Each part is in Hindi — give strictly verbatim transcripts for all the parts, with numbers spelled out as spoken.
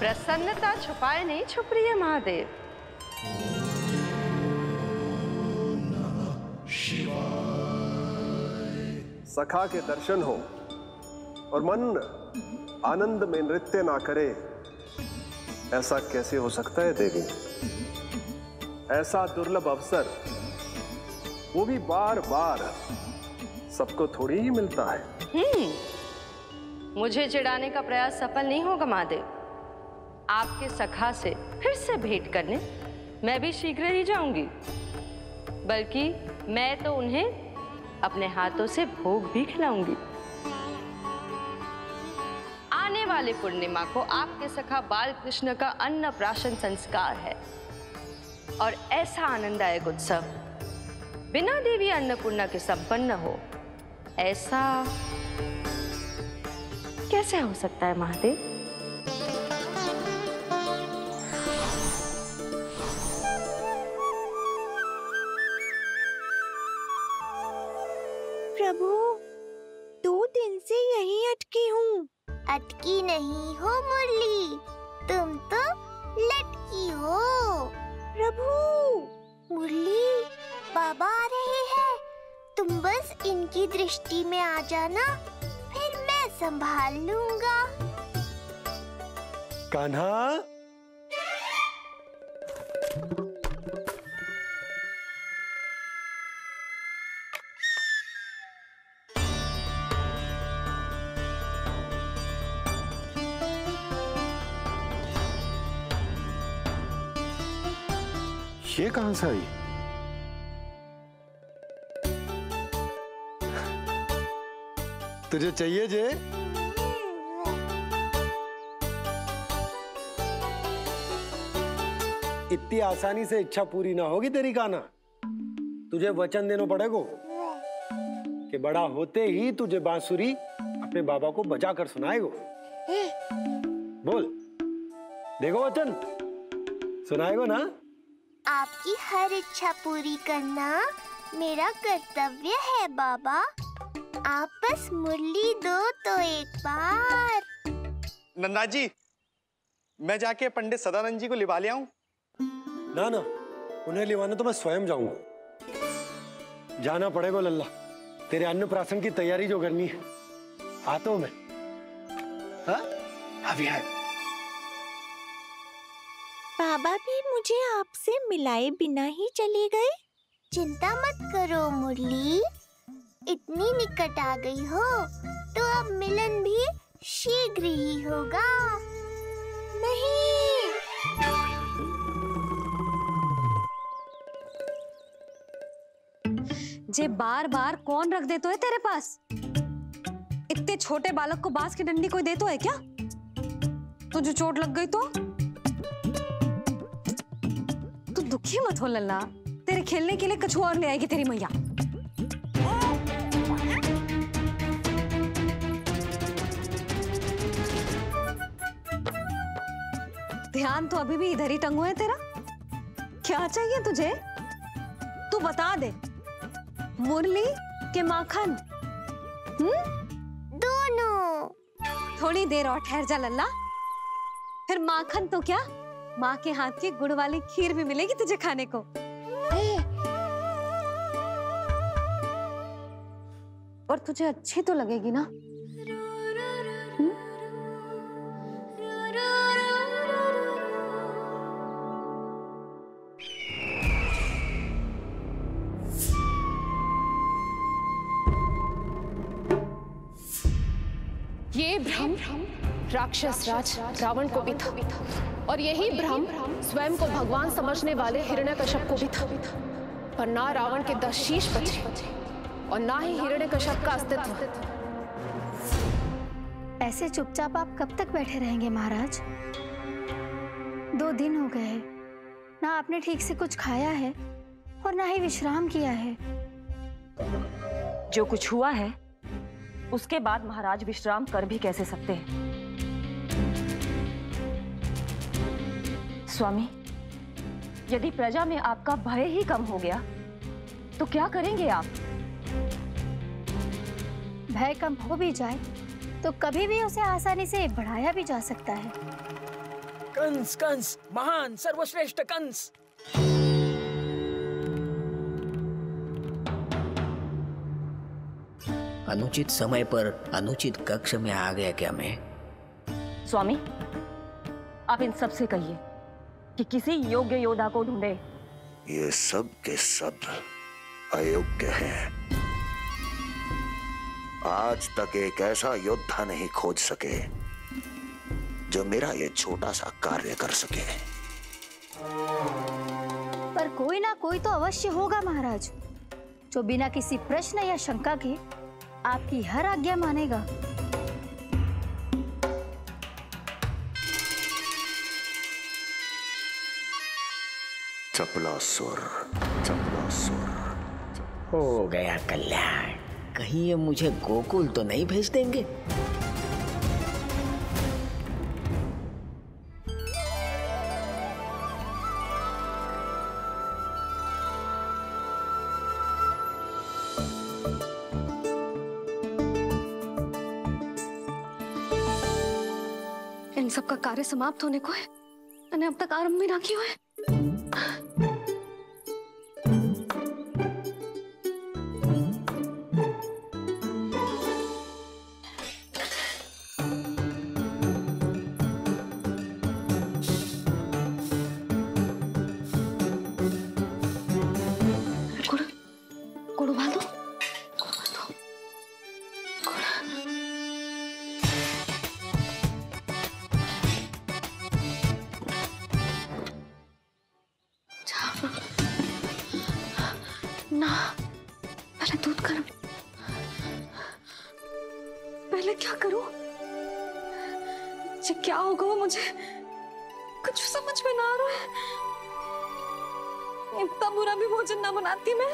प्रसन्नता छुपाए नहीं छुप रही है महादेव। सखा के दर्शन हो और मन आनंद में नृत्य ना करे, ऐसा कैसे हो सकता है देवी? ऐसा दुर्लभ अवसर, वो भी बार बार, सबको थोड़ी ही मिलता है। हम्म, मुझे चिढ़ाने का प्रयास सफल नहीं होगा महादेव। आपके सखा से फिर से भेंट करने मैं भी शीघ्र ही जाऊंगी, बल्कि मैं तो उन्हें अपने हाथों से भोग भी खिलाऊंगी। आने वाले पूर्णिमा को आपके सखा बाल कृष्ण का अन्नप्राशन संस्कार है, और ऐसा आनंददायक उत्सव बिना देवी अन्नपूर्णा के संपन्न हो, ऐसा कैसे हो सकता है महादेव? प्रभु, दो दिन से यहीं अटकी हूँ। अटकी नहीं हो मुरली, तुम तो लटकी हो। प्रभु, मुरली, बाबा आ रहे हैं, तुम बस इनकी दृष्टि में आ जाना, फिर मैं संभाल लूंगा। कान्हा, ये कहां से आई? तुझे चाहिए जे? इतनी आसानी से इच्छा पूरी ना होगी तेरी कान्हा। तुझे वचन देना पड़ेगा कि बड़ा होते ही तुझे बांसुरी अपने बाबा को बजा कर सुनाएगा। बोल, देखो वचन सुनाएगा ना? आपकी हर इच्छा पूरी करना मेरा कर्तव्य है बाबा। आप बस मुरली दो तो एक बार। नंदा जी, मैं जाके पंडित सदानंद जी को लिवा ले आऊं? ना ना, उन्हें लिवाना तो मैं स्वयं जाऊंगा। जाना पड़ेगा लल्ला, तेरे अन्नप्राशन की तैयारी जो करनी है। आता हूं मैं। हाँ? अभी आए। बाबा भी मुझे आपसे मिलाए बिना ही चले गए। चिंता मत करो मुरली, इतनी निकट आ गई हो तो अब मिलन भी शीघ्र ही होगा। नहीं, जे बार बार कौन रख देतो है तेरे पास? इतने छोटे बालक को बांस की डंडी कोई देतो है क्या? तुझे चोट लग गई तो? तू दुखी मत हो लल्ला, तेरे खेलने के लिए कछुआ और ले आएगी तेरी मैया। ध्यान तो अभी भी इधर ही टंगो है तेरा। क्या चाहिए तुझे? तू बता दे। मुरली के माखन? हम्म? दोनों। थोड़ी देर और ठहर जा लल्ला, फिर माखन तो क्या, माँ के हाथ की गुड़ वाली खीर भी मिलेगी तुझे खाने को। और तुझे अच्छी तो लगेगी ना? हुँ? ये भ्रम राक्षस राज रावण को भी था, और यही भ्रम स्वयं को भगवान समझने वाले हिरण्यकश्यप को भी था। पर ना रावण के दस शीश बचे और ना ही हिरण्यकश्यप का अस्तित्व। ऐसे चुपचाप आप कब तक बैठे रहेंगे महाराज? दो दिन हो गए, ना आपने ठीक से कुछ खाया है और ना ही विश्राम किया है। जो कुछ हुआ है उसके बाद महाराज विश्राम कर भी कैसे सकते हैं? स्वामी, यदि प्रजा में आपका भय ही कम हो गया तो क्या करेंगे आप? भय कम हो भी जाए तो कभी भी उसे आसानी से बढ़ाया भी जा सकता है। कंस कंस महान सर्वश्रेष्ठ कंस। अनुचित समय पर अनुचित कक्ष में आ गया क्या मैं? स्वामी, आप इन सब से कहिए कि किसी योग्य योद्धा को ढूंढे। ये सब के सब अयोग्य हैं। आज तक एक ऐसा योद्धा नहीं खोज सके जो मेरा ये छोटा सा कार्य कर सके। पर कोई ना कोई तो अवश्य होगा महाराज, जो बिना किसी प्रश्न या शंका के आपकी हर आज्ञा मानेगा। चपलासुर, चपलासुर। हो गया कल्याण। कहीं ये मुझे गोकुल तो नहीं भेज देंगे? इन सब का कार्य समाप्त होने को है, मैंने अब तक आरंभ भी ना किया है। ना, पहले दूध गर्म। पहले क्या करूं? ये क्या होगा वो मुझे कुछ समझ में ना आ रहा है। इतना बुरा भी भोजन ना बनाती मैं।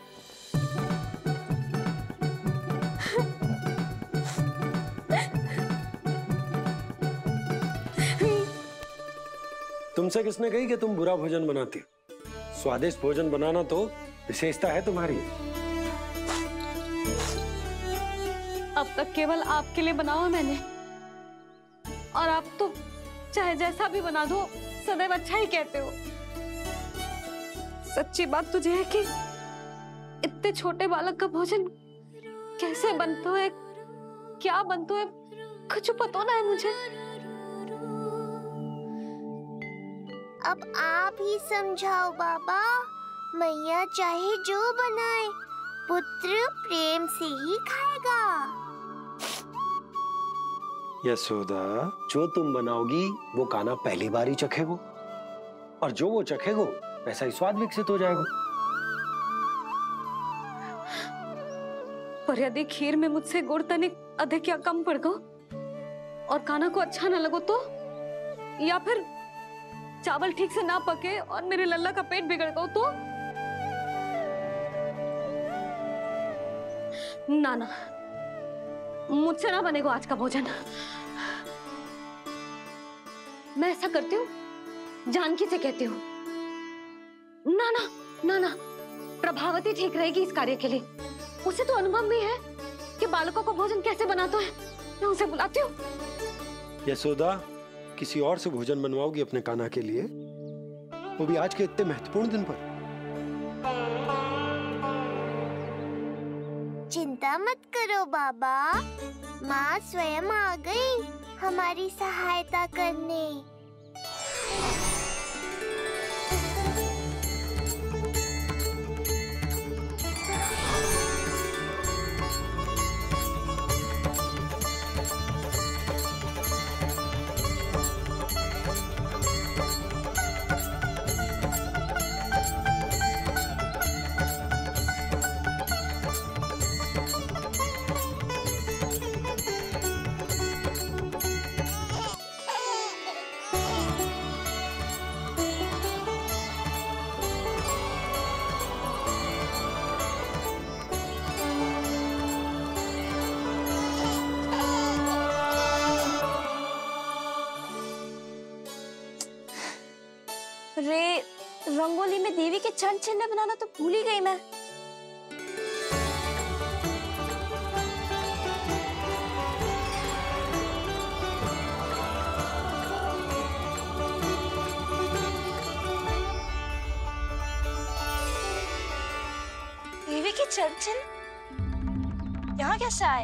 तुमसे किसने कही कि तुम बुरा भोजन बनाती? स्वादिष्ट भोजन बनाना तो विशेषता है तुम्हारी। अब तक केवल आपके लिए बनाओ मैंने, और आप तो चाहे जैसा भी बना दो सदैव अच्छा ही कहते हो। सच्ची बात तुझे है कि इतने छोटे बालक का भोजन कैसे बनता है, क्या बनता है, कुछ पता ना है मुझे। अब आप ही समझाओ बाबा। मैया चाहे जो बनाए, पुत्र प्रेम से ही खाएगा। यशोदा, जो तुम बनाओगी वो कान्हा पहली बार ही चखेगो, और जो वो चखेगो वैसा ही स्वाद विकसित हो जाएगा। पर यदि खीर में मुझसे गुड़ तनिक अधिक या कम पड़ गो और कान्हा को अच्छा ना लगो तो, या फिर चावल ठीक से ना पके और मेरे लल्ला का पेट बिगड़ गो तो? ना ना, मुझसे ना बनेगा आज का भोजन। मैं ऐसा करती हूँ, जानकी से कहती हूँ। ना ना ना ना, प्रभावती ठीक रहेगी इस कार्य के लिए। उसे तो अनुभव भी है कि बालकों को भोजन कैसे बनाता है। मैं उसे बुलाती हूँ। यशोदा, किसी और से भोजन बनवाओगी अपने कान्हा के लिए, वो भी आज के इतने महत्वपूर्ण दिन पर? चिंता मत करो बाबा, माँ स्वयं आ गई हमारी सहायता करने। रे, रंगोली में देवी के चरण चिन्ह बनाना तो भूल ही गई मैं। देवी के चरण चिन्ह यहाँ कैसे आए?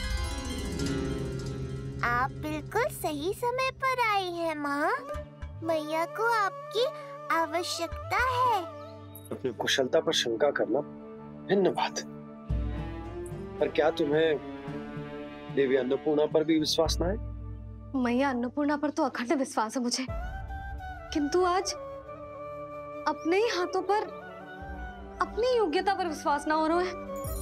आप बिल्कुल सही समय पर आई हैं माँ। मैया को आपकी आवश्यकता है। अपनी कुशलता पर शंका करना भिन्न बात है, पर क्या तुम्हें देवी अन्नपूर्णा पर भी विश्वास न है? मैया अन्नपूर्णा पर तो अखंड विश्वास है मुझे, किंतु आज अपने ही हाथों पर अपनी योग्यता पर विश्वास ना हो रहा है।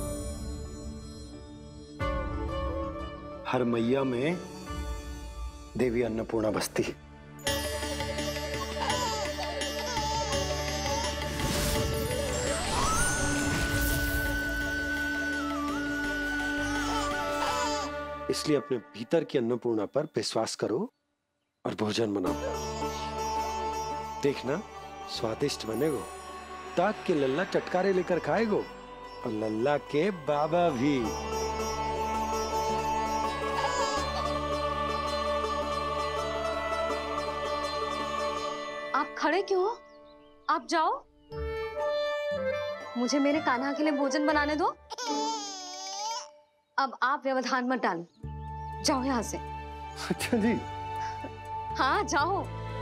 हर मैया में देवी अन्नपूर्णा बसती है। इसलिए अपने भीतर की अन्नपूर्णा पर विश्वास करो और भोजन बनाओ। देखना स्वादिष्ट बनेगो, ताक के लल्ला चटकारे लेकर खाएगो और लल्ला के बाबा भी। आप खड़े क्यों हो? आप जाओ, मुझे मेरे कान्हा के लिए भोजन बनाने दो। अब आप व्यवधान मत डालो, जाओ यहाँ से। अच्छा जी। हाँ जाओ।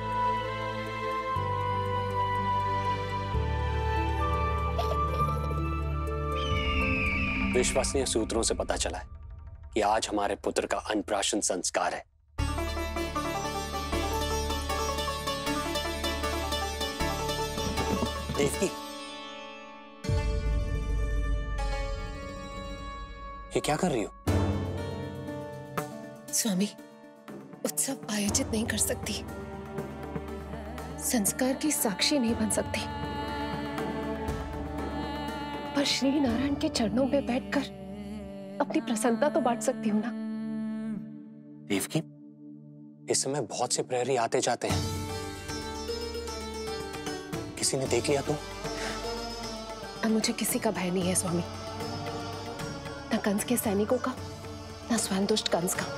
विश्वसनीय सूत्रों से पता चला है कि आज हमारे पुत्र का अन्नप्राशन संस्कार है। देवकी, ये क्या कर रही हो? स्वामी, उत्सव आयोजित नहीं कर सकती, संस्कार की साक्षी नहीं बन सकती, पर श्री नारायण के चरणों में बैठकर अपनी प्रसन्नता तो बांट सकती हूँ ना। देवकी, इस समय बहुत से प्रहरी आते जाते हैं, किसी ने देख लिया तो? अब मुझे किसी का भय नहीं है स्वामी, न कंस के सैनिकों का, न स्वयं दुष्ट कंस का।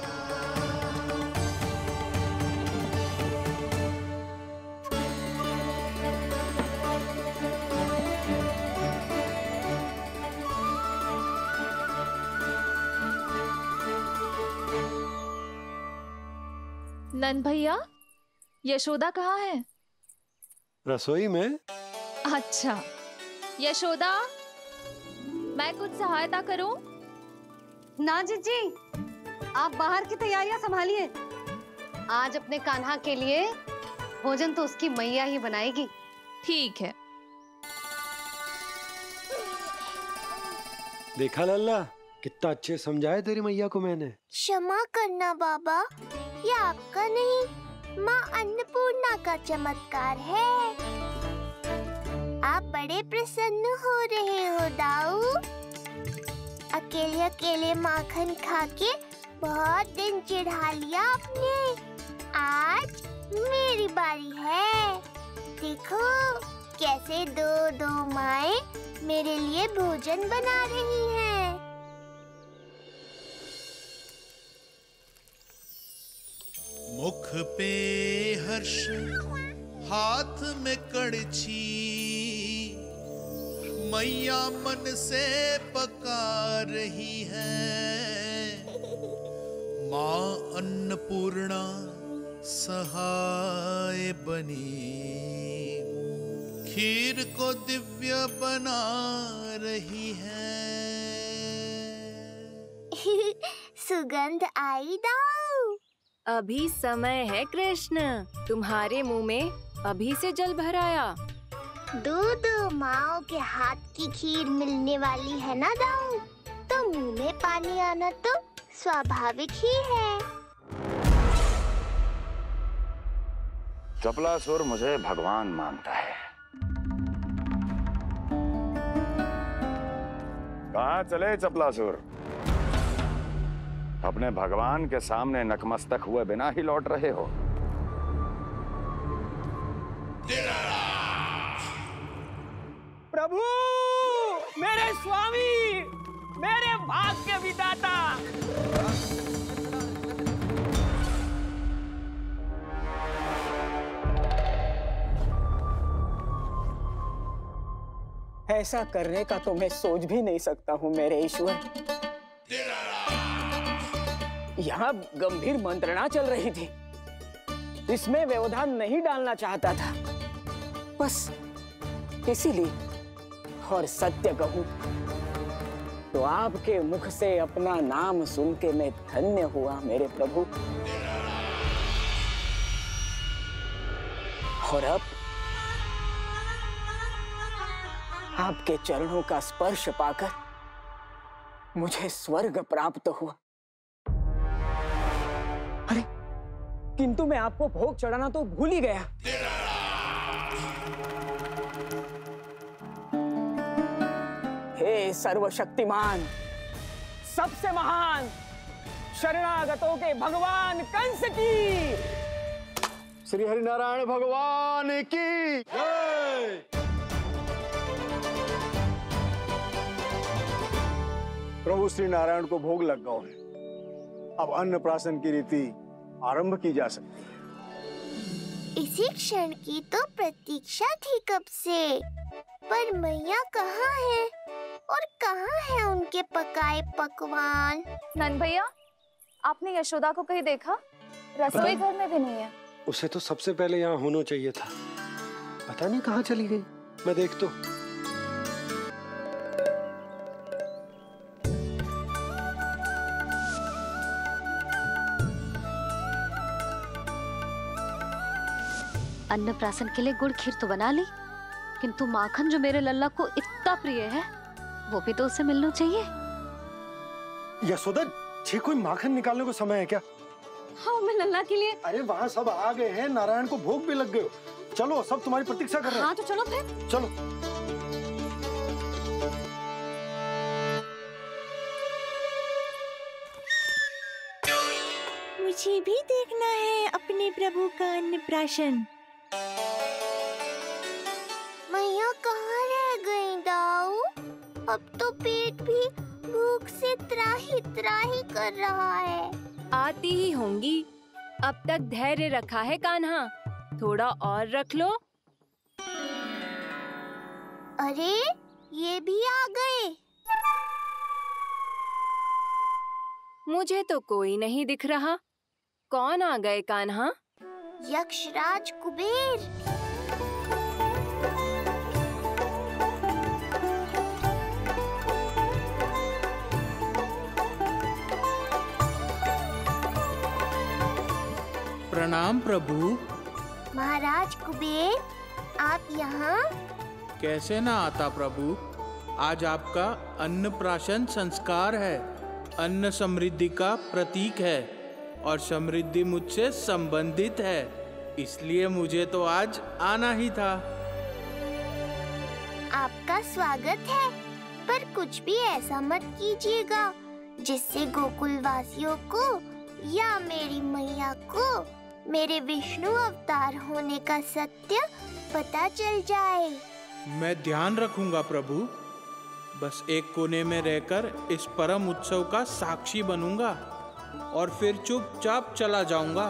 नंद भैया, यशोदा कहाँ है? रसोई में। अच्छा, यशोदा, मैं कुछ सहायता करूं? ना जीजी, आप बाहर की तैयारियां संभालिए। आज अपने कान्हा के लिए भोजन तो उसकी मैया ही बनाएगी। ठीक है। देखा लल्ला, कितना अच्छे समझाया तेरी मैया को मैंने। क्षमा करना बाबा, ये आपका नहीं, माँ अन्नपूर्णा का चमत्कार है। आप बड़े प्रसन्न हो रहे हो दाऊ। अकेले अकेले माखन खा के बहुत दिन चिढ़ा लिया आपने। आज मेरी बारी है। देखो कैसे दो दो माएं मेरे लिए भोजन बना रही हैं। मुख पे हर्ष, हाथ में कड़छी, मैया मन से पका रही है। माँ अन्नपूर्णा सहाय बनी, खीर को दिव्य बना रही है। सुगंध आई दाऊ। अभी समय है कृष्ण, तुम्हारे मुंह में अभी से जल भर आया। दो दो माओ के हाथ की खीर मिलने वाली है ना दाऊ, तो मुंह में पानी आना तो स्वाभाविक ही है। चपलासुर मुझे भगवान मानता है। कहाँ चले चपलासुर? अपने भगवान के सामने नतमस्तक हुए बिना ही लौट रहे हो। प्रभु, मेरे स्वामी, मेरे भाग्य विधाता। ऐसा करने का तो मैं सोच भी नहीं सकता हूँ मेरे ईश्वर। यहाँ गंभीर मंत्रणा चल रही थी, इसमें व्यवधान नहीं डालना चाहता था, बस इसीलिए। और सत्य कहूं तो आपके मुख से अपना नाम सुन के मैं धन्य हुआ मेरे प्रभु। और अब आपके चरणों का स्पर्श पाकर मुझे स्वर्ग प्राप्त हुआ। अरे किंतु मैं आपको भोग चढ़ाना तो भूल ही गया। हे सर्वशक्तिमान, सबसे महान, शरणागतों के भगवान कंस की, श्री हरिनारायण भगवान की जय। प्रभु श्री नारायण को भोग लग गया है, अब अन्नप्राशन की रीति आरंभ की जा सकती है। इसी क्षण की तो प्रतीक्षा थी कब से, पर मैया कहाँ है और कहाँ है उनके पकाए पकवान? नंद भैया, आपने यशोदा को कहीं देखा? रसोई घर में भी नहीं है। उसे तो सबसे पहले यहाँ होना चाहिए था, पता नहीं कहाँ चली गई। मैं देख तो। अन्नप्राशन के लिए गुड़ खीर तो बना ली, किंतु माखन जो मेरे लल्ला को इतना प्रिय है, वो भी तो उसे मिलना चाहिए। यशोदा जी, कोई माखन निकालने को समय है क्या? हाँ, मैं लल्ला के लिए। अरे वहाँ सब आ गए हैं, नारायण को भोग भी लग गए हो। चलो, सब तुम्हारी प्रतीक्षा कर रहे हैं। हाँ तो चलो फिर। चलो। मुझे भी देखना है अपने प्रभु का अन्नप्राशन। मैया कहाँ रह गई दाऊ? अब तो पेट भी भूख से त्राही त्राही कर रहा है। आती ही होंगी। अब तक धैर्य रखा है कान्हा, थोड़ा और रख लो। अरे ये भी आ गए। मुझे तो कोई नहीं दिख रहा। कौन आ गए कान्हा? यक्षराज कुबेर। प्रणाम प्रभु। महाराज कुबेर, आप यहाँ? कैसे ना आता प्रभु, आज आपका अन्नप्राशन संस्कार है। अन्न समृद्धि का प्रतीक है और समृद्धि मुझसे संबंधित है, इसलिए मुझे तो आज आना ही था। आपका स्वागत है, पर कुछ भी ऐसा मत कीजिएगा जिससे गोकुल वासियों को या मेरी मैया को मेरे विष्णु अवतार होने का सत्य पता चल जाए। मैं ध्यान रखूंगा प्रभु। बस एक कोने में रहकर इस परम उत्सव का साक्षी बनूंगा और फिर चुपचाप चला जाऊंगा।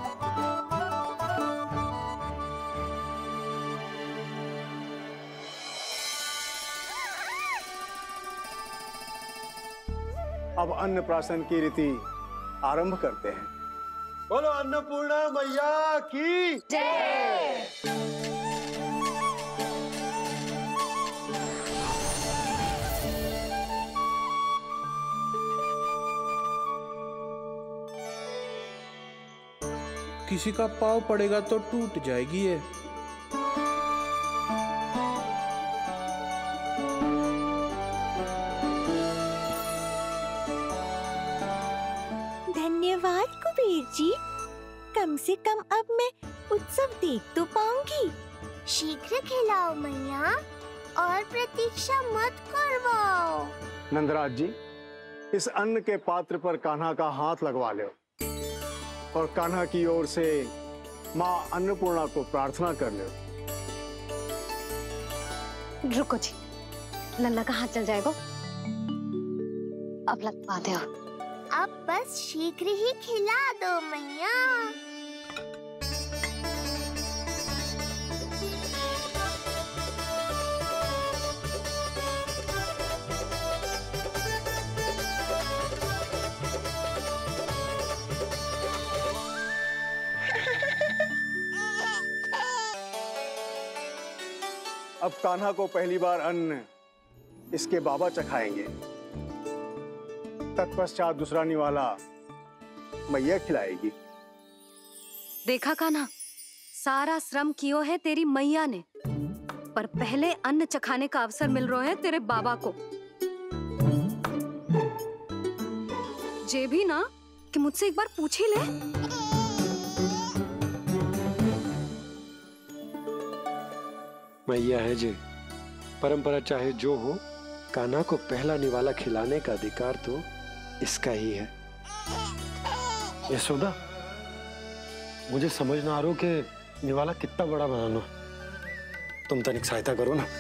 अब अन्नप्राशन की रीति आरंभ करते हैं। बोलो अन्नपूर्णा मैया की जय। किसी का पाँव पड़ेगा तो टूट जाएगी ये। धन्यवाद कुबेर जी, कम से कम अब मैं उत्सव देख तो पाऊंगी। शीघ्र खिलाओ मैया और प्रतीक्षा मत करवाओ। नंदराज जी, इस अन्न के पात्र पर कान्हा का हाथ लगवा लो और कान्हा की ओर से माँ अन्नपूर्णा को प्रार्थना कर लो। रुको जी, लल्ला का हाथ चल जाएगा, अब लगवा दो। अब बस शीघ्र ही खिला दो मैया। अब कान्हा को पहली बार अन्न इसके बाबा चखाएंगे, तत्पश्चात दूसरा निवाला मैया खिलाएगी। देखा कान्हा, सारा श्रम कियो है तेरी मैया ने, पर पहले अन्न चखाने का अवसर मिल रहा है तेरे बाबा को। जे भी ना कि मुझसे एक बार पूछ ही ले। मैया है जी, परंपरा चाहे जो हो, कान्हा को पहला निवाला खिलाने का अधिकार तो इसका ही है। यशोदा, मुझे समझ ना आ रहा कि निवाला कितना बड़ा बनाना, तुम तनिक सहायता करो ना।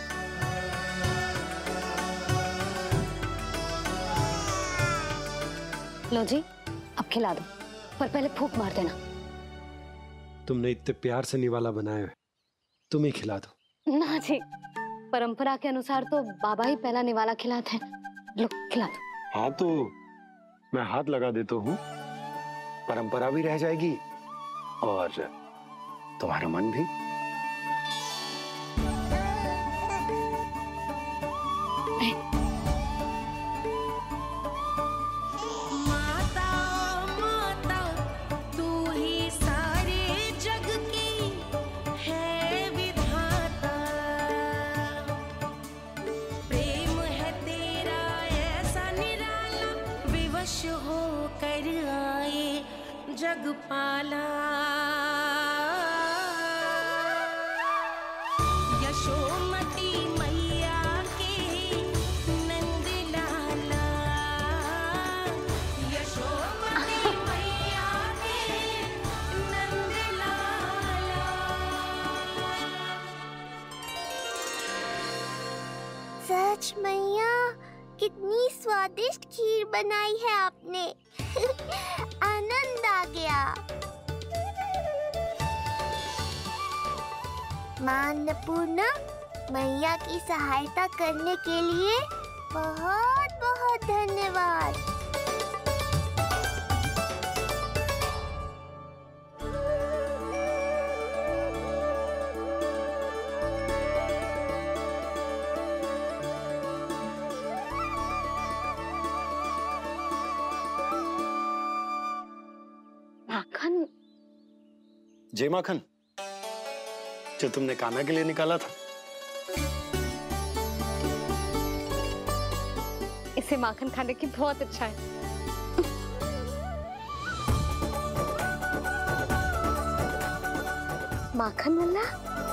लो जी, अब खिला दो, पर पहले फूंक मार देना। तुमने इतने प्यार से निवाला बनाया है, तुम ही खिला दो। ना जी, परंपरा के अनुसार तो बाबा ही पहला निवाला खिलाते हैं। लो खिला दो। हाँ तो मैं हाथ लगा देता हूँ, परंपरा भी रह जाएगी और तुम्हारा मन भी। जगपाला यशोमती मैया के नंद लाला, यशोमती मैया के नंद लाला। सच मैया, कितनी स्वादिष्ट खीर बनाई है आपने। आनंद आ गया। मां अन्नपूर्णा, मैया की सहायता करने के लिए बहुत बहुत धन्यवाद। माखन? जय माखन, जो तुमने कान्हा के लिए निकाला था। इसे माखन खाने की बहुत अच्छा है। माखन वाला?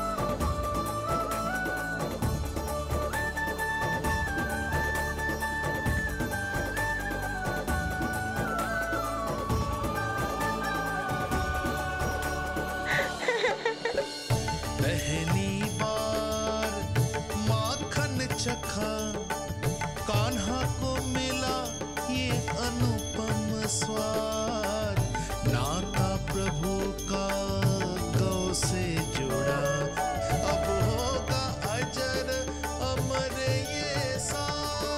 पहली बार माखन चखा, कान्हा को मिला ये अनुपम स्वाद। नाता प्रभु का गौ से जुड़ा, अब होगा अजर अमर ये साथ।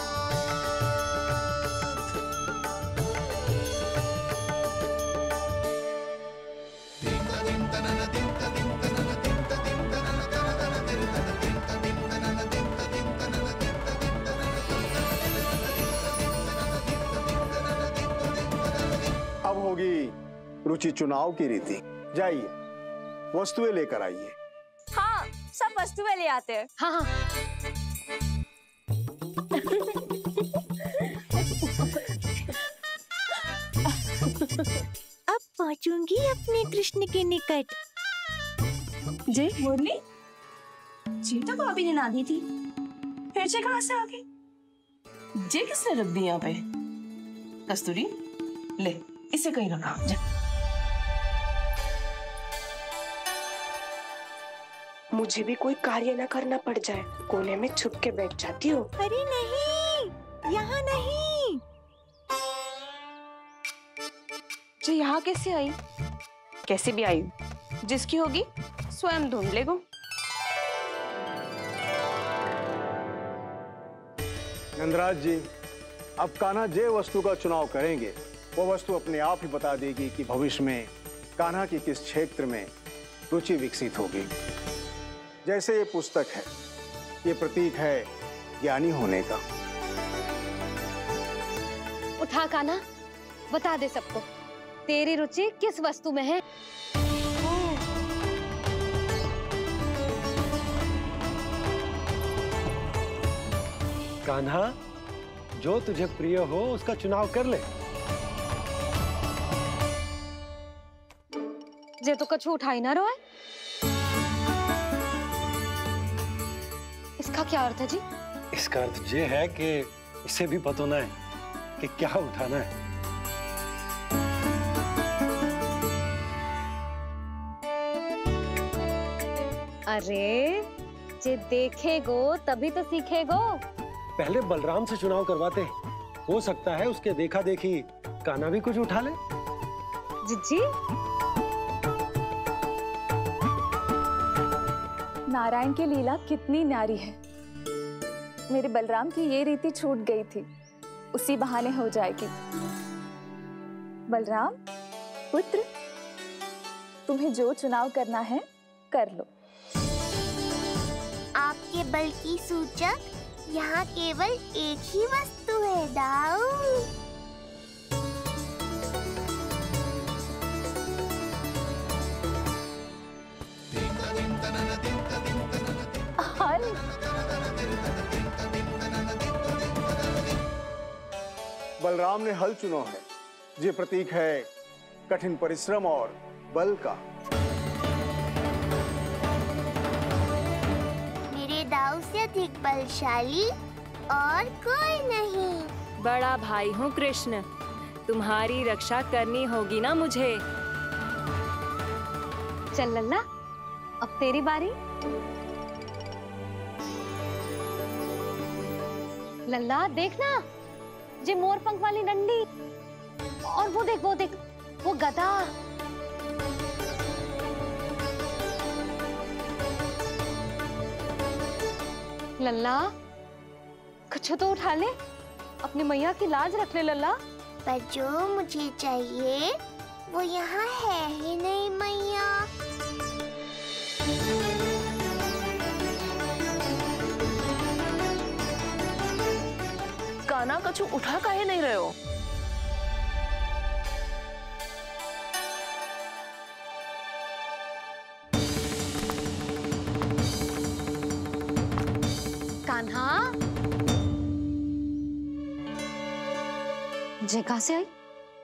अब होगी रुचि चुनाव की रीति। जाइए, वस्तुएं लेकर आइए। हाँ, सब वस्तुएं ले आते हैं। हाँ हाँ। अब पहुंचूंगी अपने कृष्ण के निकट। जय मुरली, चीता को अभी निना दी थी, फिर से कहाँ से आ गई? जे किसने रख दी यहाँ पे? कस्तूरी, ले इसे कहीं रखा जा। मुझे भी कोई कार्य न करना पड़ जाए, कोने में छुप के बैठ जाती हो। अरे नहीं, यहाँ नहीं। जो यहाँ कैसे आई? कैसे भी आई, जिसकी होगी स्वयं ढूंढ लेगो। नंदराज जी, अब कान्हा जे वस्तु का चुनाव करेंगे, वो वस्तु अपने आप ही बता देगी कि भविष्य में कान्हा की किस क्षेत्र में रुचि विकसित होगी। जैसे ये पुस्तक है, ये प्रतीक है ज्ञानी होने का। उठा कान्हा, बता दे सबको तेरी रुचि किस वस्तु में है। कान्हा, जो तुझे प्रिय हो उसका चुनाव कर ले। जे तो कछु उठाई ना रहा है। इसका क्या अर्थ है जी? इसका अर्थ ये है कि इसे भी पता ना है कि क्या उठाना है। अरे जे देखेगो तभी तो सीखेगो। पहले बलराम से चुनाव करवाते, हो सकता है उसके देखा देखी कान्हा भी कुछ उठा ले। जिज्जी, नारायण की लीला कितनी न्यारी है। मेरे बलराम की ये रीति छूट गई थी, उसी बहाने हो जाएगी। बलराम पुत्र, तुम्हें जो चुनाव करना है कर लो। आपके बल की सूचक यहाँ केवल एक ही वस्तु है दाऊ। बलराम ने हल चुना है। ये प्रतीक है कठिन परिश्रम और बल का। मेरे दाऊ से अधिक बलशाली और कोई नहीं। बड़ा भाई हूँ कृष्ण, तुम्हारी रक्षा करनी होगी ना मुझे। चल लल्ला, अब तेरी बारी। लल्ला देखना, जे मोर पंख वाली डंडी, और वो देख वो देख वो गदा। लल्ला कुछ तो उठा ले, अपनी मैया की लाज रख ले लल्ला। पर जो मुझे चाहिए वो यहाँ है ही नहीं मैया। कान्हा, कछु उठा काहे नहीं रहे हो? कान्हा, जे कहाँ से आई?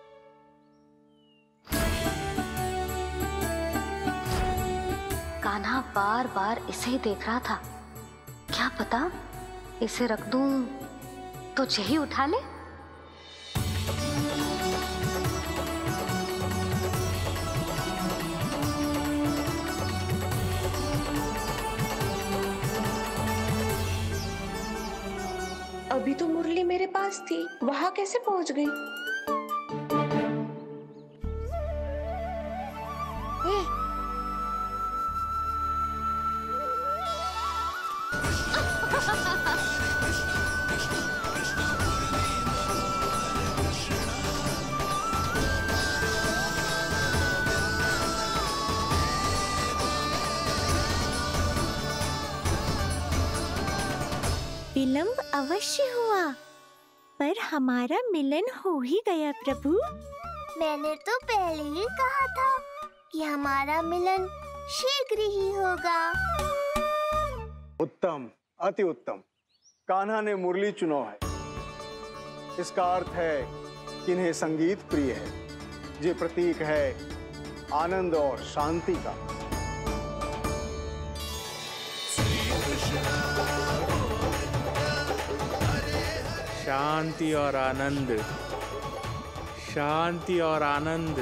कान्हा बार बार इसे ही देख रहा था। क्या पता इसे रख दूं तो यही उठा ले। अभी तो मुरली मेरे पास थी, वहां कैसे पहुंच गई? विलंब अवश्य हुआ, पर हमारा मिलन हो ही गया प्रभु। मैंने तो पहले ही कहा था कि हमारा मिलन शीघ्र ही होगा। उत्तम, अति उत्तम। कान्हा ने मुरली चुना है। इसका अर्थ है कि इन्हें संगीत प्रिय है। ये प्रतीक है आनंद और शांति का। शांति और आनंद, शांति और आनंद।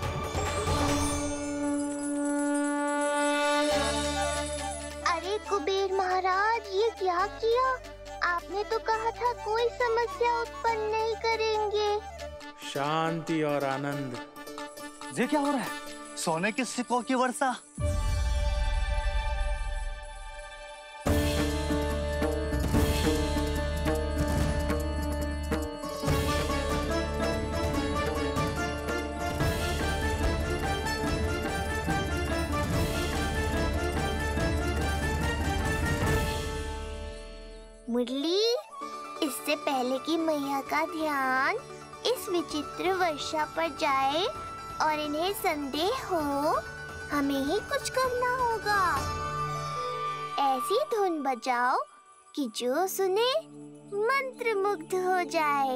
अरे कुबेर महाराज, ये क्या किया? आपने तो कहा था कोई समस्या उत्पन्न नहीं करेंगे। शांति और आनंद। ये क्या हो रहा है? सोने के सिक्कों की वर्षा। मुरली, इससे पहले कि मैया का ध्यान इस विचित्र वर्षा पर जाए और इन्हें संदेह हो, हमें ही कुछ करना होगा। ऐसी धुन बजाओ कि जो सुने मंत्रमुग्ध हो जाए।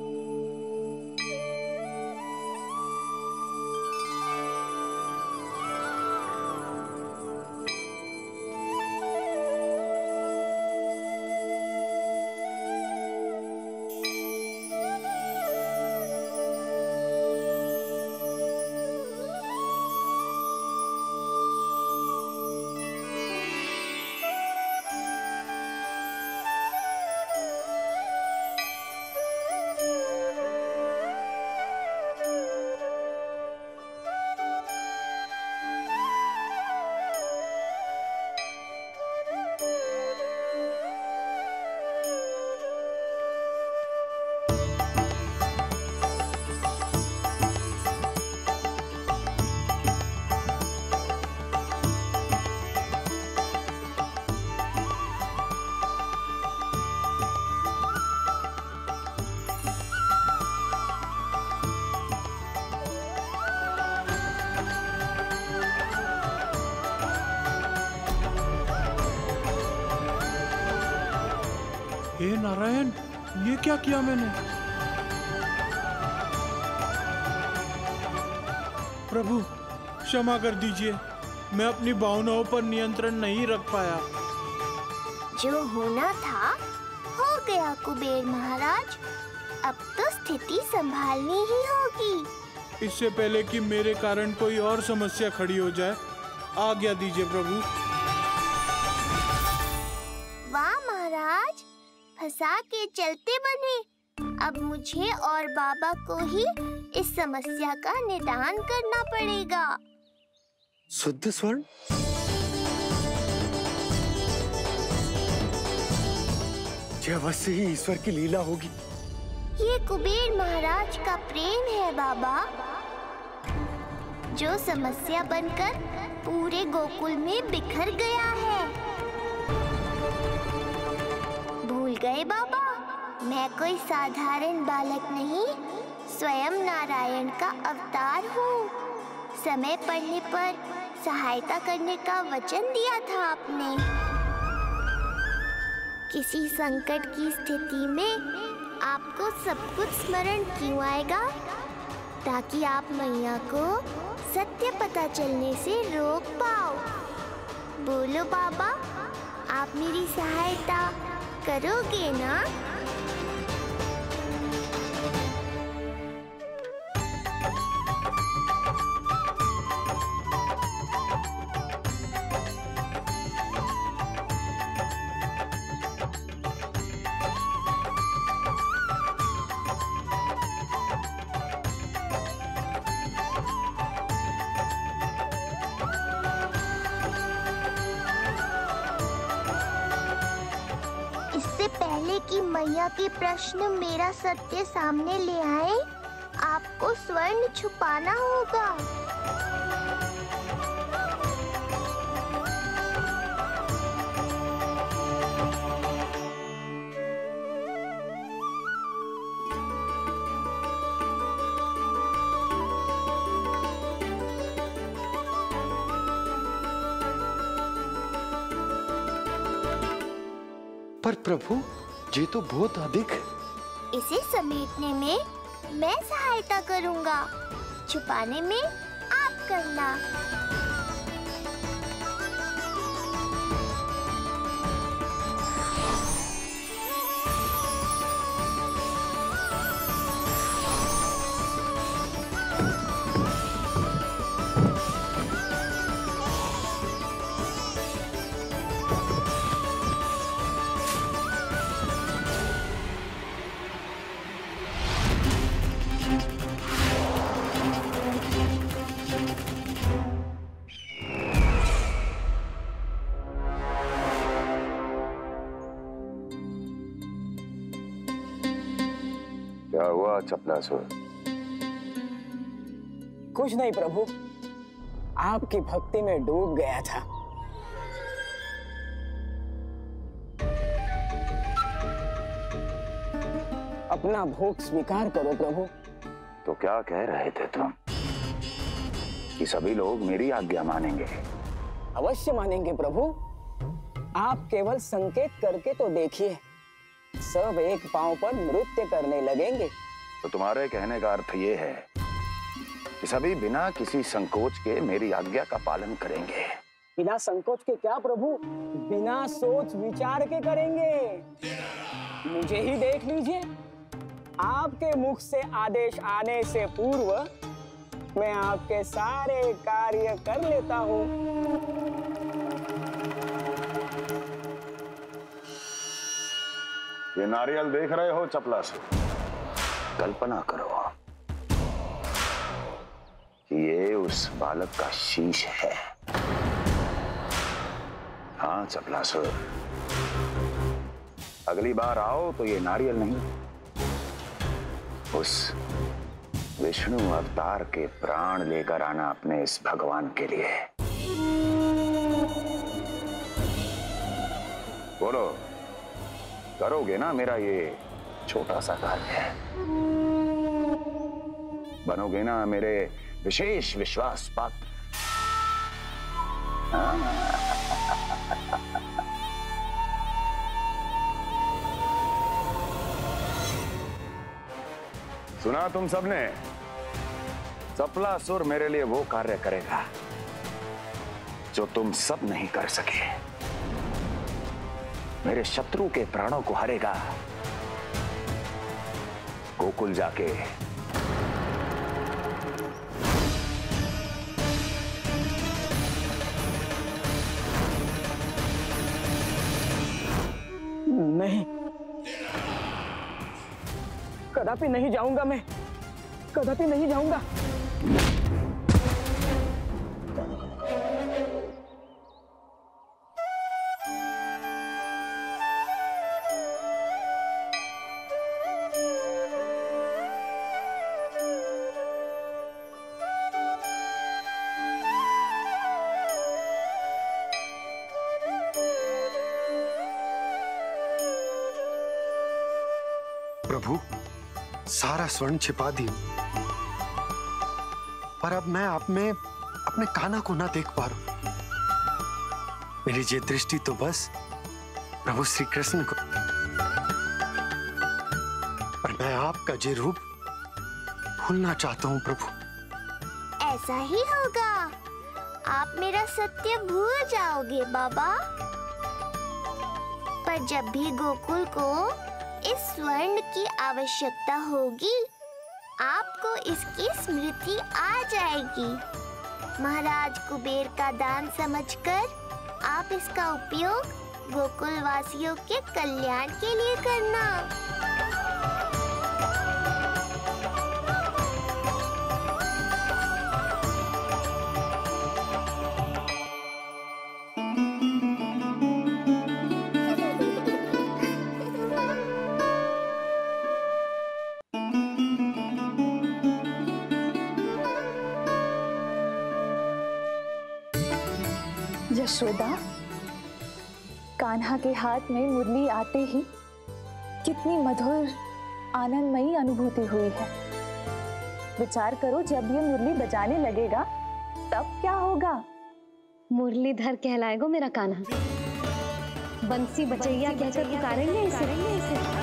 हे नारायण, ये क्या किया मैंने? प्रभु क्षमा कर दीजिए, मैं अपनी भावनाओं पर नियंत्रण नहीं रख पाया। जो होना था हो गया कुबेर महाराज, अब तो स्थिति संभालनी ही होगी। इससे पहले कि मेरे कारण कोई और समस्या खड़ी हो जाए, आज्ञा दीजिए प्रभु। वाह महाराज, फंसा के चलते बने। अब मुझे और बाबा को ही इस समस्या का निदान करना पड़ेगा। शुद्ध स्वर्ण? यह अवश्य ही ईश्वर की लीला होगी। ये कुबेर महाराज का प्रेम है बाबा, जो समस्या बनकर पूरे गोकुल में बिखर गया है। भूल गए बाबा, मैं कोई साधारण बालक नहीं, स्वयं नारायण का अवतार हूँ। समय पड़ने पर सहायता करने का वचन दिया था आपने। किसी संकट की स्थिति में आपको सब कुछ स्मरण क्यों आएगा? ताकि आप मैया को सत्य पता चलने से रोक पाओ। बोलो बाबा, आप मेरी सहायता करोगे ना? पहले कि मैया के प्रश्न मेरा सत्य सामने ले आए, आपको स्वर्ण छुपाना होगा। पर प्रभु, ये तो बहुत अधिक। इसे समेटने में मैं सहायता करूंगा, छुपाने में आप करना। क्या हुआ चपलासुर? कुछ नहीं प्रभु, आपकी भक्ति में डूब गया था। अपना भोग स्वीकार करो प्रभु। तो क्या कह रहे थे तुम कि सभी लोग मेरी आज्ञा मानेंगे? अवश्य मानेंगे प्रभु। आप केवल संकेत करके तो देखिए, सब एक पांव पर नृत्य करने लगेंगे। तो तुम्हारे कहने का अर्थ ये है कि सभी बिना किसी संकोच के मेरी आज्ञा का पालन करेंगे? बिना संकोच के क्या प्रभु, बिना सोच विचार के करेंगे। मुझे ही देख लीजिए, आपके मुख से आदेश आने से पूर्व मैं आपके सारे कार्य कर लेता हूँ। ये नारियल देख रहे हो चपला से? कल्पना करो कि ये उस बालक का शीश है। हाँ चपलासुर, अगली बार आओ तो ये नारियल नहीं, उस विष्णु अवतार के प्राण लेकर आना अपने इस भगवान के लिए। बोलो, करोगे ना मेरा ये छोटा सा कार्य? बनोगे ना मेरे विशेष विश्वास पात्र? सुना तुम सबने? चपलासुर मेरे लिए वो कार्य करेगा जो तुम सब नहीं कर सके। मेरे शत्रु के प्राणों को हरेगा। गोकुल जाके नहीं, कदापि नहीं जाऊंगा मैं, कदापि नहीं जाऊंगा। प्रभु, सारा स्वर्ण छिपा दी, पर अब मैं आप में अपने कान्हा को ना देख पा रहा हूं। मेरी ये दृष्टि तो बस प्रभु श्री कृष्ण को, पर मैं आपका ये रूप भूलना चाहता हूं प्रभु। ऐसा ही होगा, आप मेरा सत्य भूल जाओगे बाबा। पर जब भी गोकुल को इस स्वर्ण की आवश्यकता होगी, आपको इसकी स्मृति आ जाएगी। महाराज कुबेर का दान समझकर आप इसका उपयोग गोकुल वासियों के कल्याण के लिए करना। यशोदा, कान्हा के हाथ में मुरली आते ही कितनी मधुर आनंदमयी अनुभूति हुई है। विचार करो, जब ये मुरली बजाने लगेगा तब क्या होगा? मुरलीधर कहलाएगा मेरा कान्हा। बंसी बचैया कहकर पुकारेंगे इसे। इसे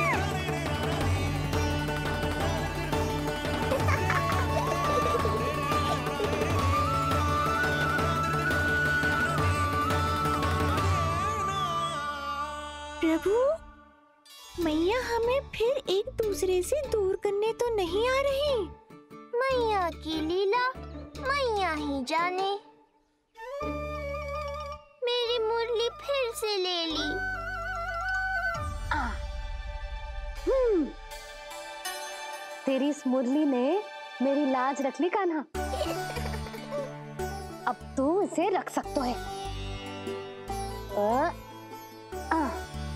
प्रभु, मैया हमें फिर एक दूसरे से दूर करने तो नहीं आ रही। मैया की लीला मैया ही जाने। मेरी मुरली फिर से ले ली। हम्म, तेरी इस मुरली ने मेरी लाज रख ली कान्हा। अब तू इसे रख सकता है। आ, आ,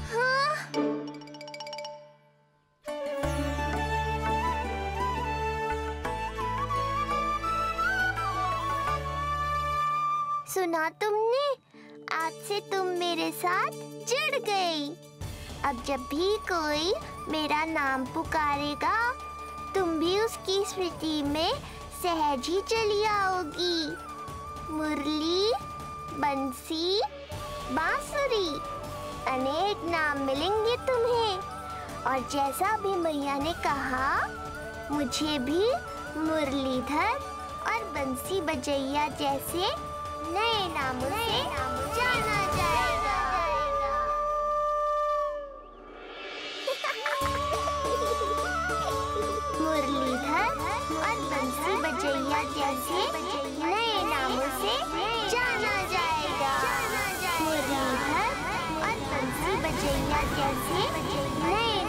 सुना तुमने? आज से तुम मेरे साथ जुड़ गई। अब जब भी कोई मेरा नाम पुकारेगा, तुम भी उसकी स्मृति में सहज ही चली आओगी। मुरली, बंसी, बांसुरी, अनेक नाम मिलेंगे तुम्हें। और जैसा भी मैया ने कहा, मुझे भी मुरलीधर और बंसी बजैया जैसे नए नामों से जाना जाएगा। मुरलीधर और बंसी बजैया जैसे नए नामों से जाना जाएगा। मुरलीधर और बंसी बजैया जैसे नए